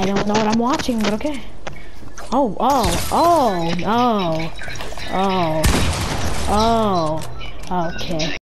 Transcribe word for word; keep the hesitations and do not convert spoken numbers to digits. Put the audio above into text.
I don't know what I'm watching, but okay. Oh, oh, oh, no. Oh, oh, okay.